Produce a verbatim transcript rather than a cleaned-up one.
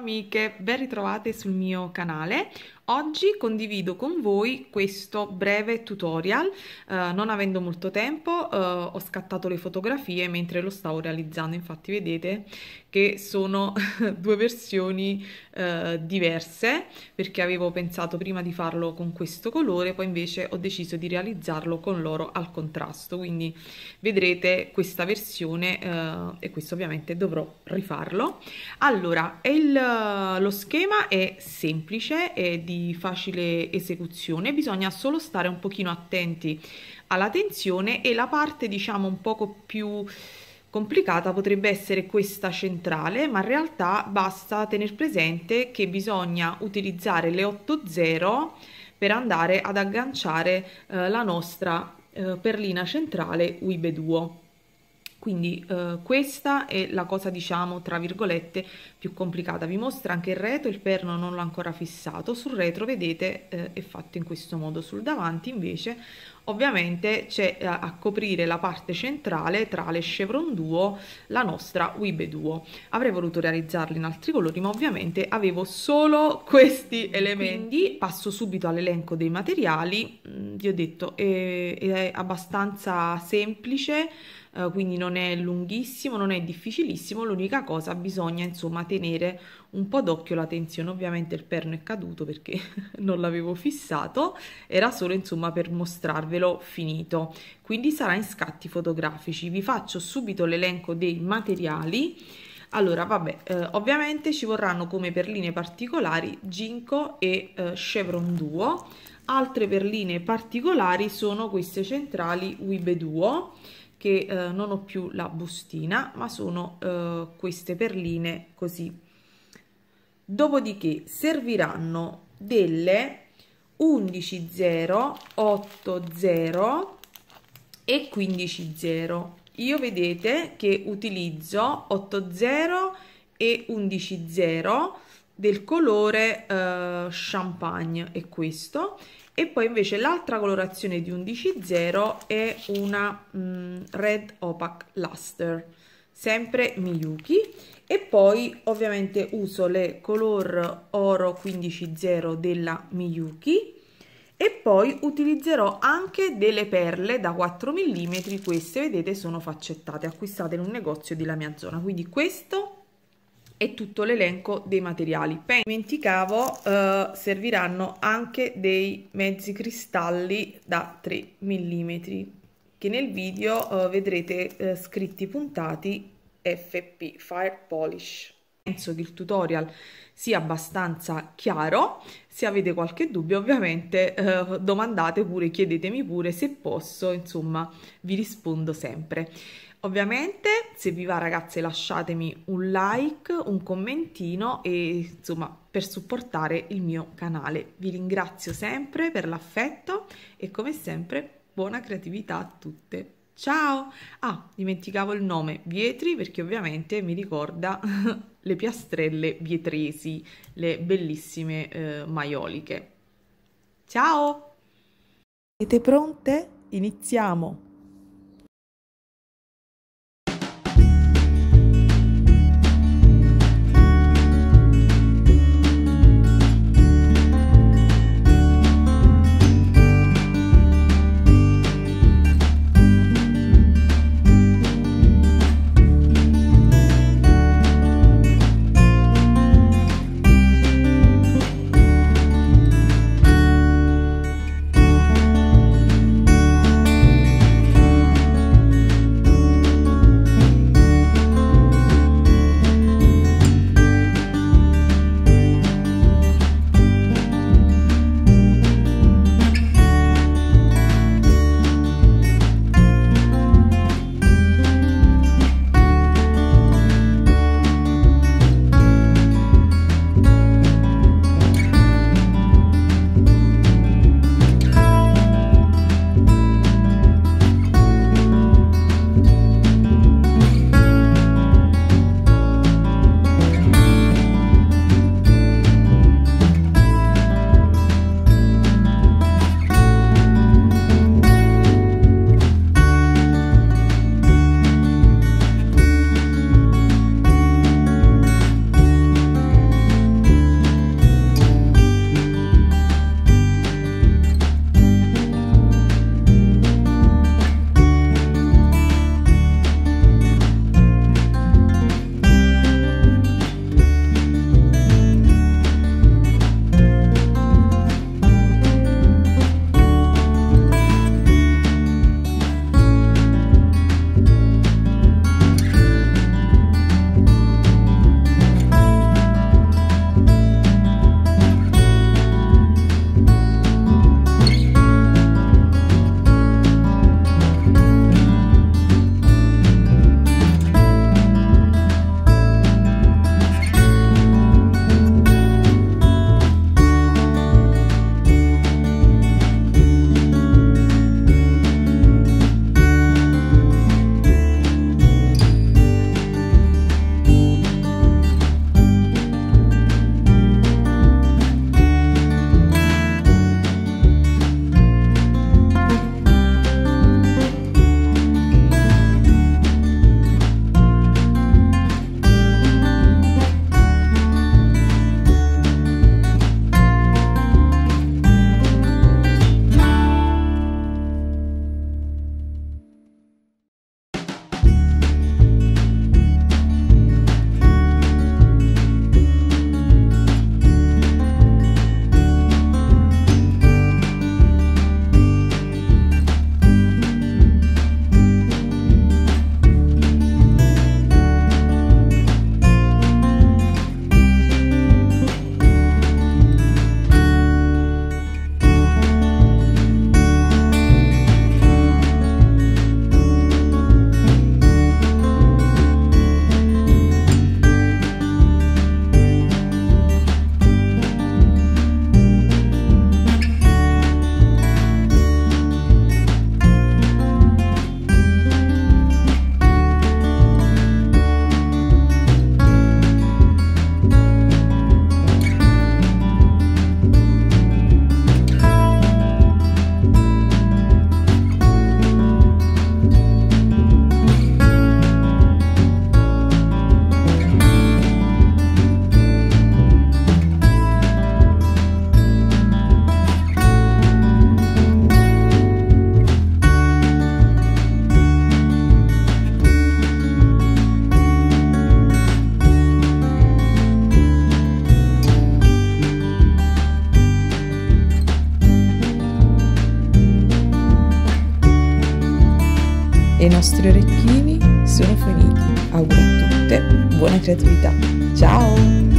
amiche, ben ritrovate sul mio canale. Oggi condivido con voi questo breve tutorial, eh, non avendo molto tempo, eh, ho scattato le fotografie mentre lo stavo realizzando, infatti vedete che sono due versioni eh, diverse, perché avevo pensato prima di farlo con questo colore, poi invece ho deciso di realizzarlo con l'oro al contrasto, quindi vedrete questa versione eh, e questo ovviamente dovrò rifarlo. Allora, il, lo schema è semplice, è di facile esecuzione, bisogna solo stare un pochino attenti alla tensione e la parte diciamo un poco più complicata potrebbe essere questa centrale, ma in realtà basta tener presente che bisogna utilizzare le otto zero per andare ad agganciare eh, la nostra eh, perlina centrale Wibe Duo. Quindi eh, questa è la cosa diciamo tra virgolette più complicata. Vi mostro anche il retro, il perno non l'ho ancora fissato, sul retro vedete eh, è fatto in questo modo, sul davanti invece ovviamente c'è a, a coprire la parte centrale tra le Chevron Duo la nostra Wibe Duo. Avrei voluto realizzarli in altri colori ma ovviamente avevo solo questi elementi. Quindi passo subito all'elenco dei materiali. Vi ho detto è, è abbastanza semplice, quindi non è lunghissimo, non è difficilissimo, l'unica cosa bisogna insomma tenere un po' d'occhio la tensione. Ovviamente il perno è caduto perché non l'avevo fissato, era solo insomma per mostrarvelo finito, quindi sarà in scatti fotografici. Vi faccio subito l'elenco dei materiali. Allora vabbè, eh, ovviamente ci vorranno come perline particolari Ginkgo e eh, Chevron Duo. Altre perline particolari sono queste centrali Wibe Duo, che eh, non ho più la bustina, ma sono eh, queste perline così. Dopodiché serviranno delle undici zero, otto zero e quindici zero. Io vedete che utilizzo otto zero e undici zero del colore eh, champagne, è questo. E poi invece l'altra colorazione di undici zero è una mm, Red Opaque Luster, sempre Miyuki. E poi ovviamente uso le color oro quindici zero della Miyuki. E poi utilizzerò anche delle perle da quattro millimetri, queste vedete sono faccettate, acquistate in un negozio della mia zona. Quindi questo è tutto l'elenco dei materiali. Poi dimenticavo, eh, serviranno anche dei mezzi cristalli da tre millimetri che nel video eh, vedrete eh, scritti puntati F P, Fire Polish. Penso che il tutorial sia abbastanza chiaro. Se avete qualche dubbio ovviamente eh, domandate pure, chiedetemi pure, se posso insomma vi rispondo sempre. Ovviamente se vi va ragazze lasciatemi un like, un commentino e insomma per supportare il mio canale. Vi ringrazio sempre per l'affetto e come sempre buona creatività a tutte. Ciao! Ah, dimenticavo il nome Vietri perché ovviamente mi ricorda le piastrelle vietresi, le bellissime eh, maioliche. Ciao! Siete pronte? Iniziamo! nostri orecchini sono finiti. Auguro a tutte buona creatività. Ciao!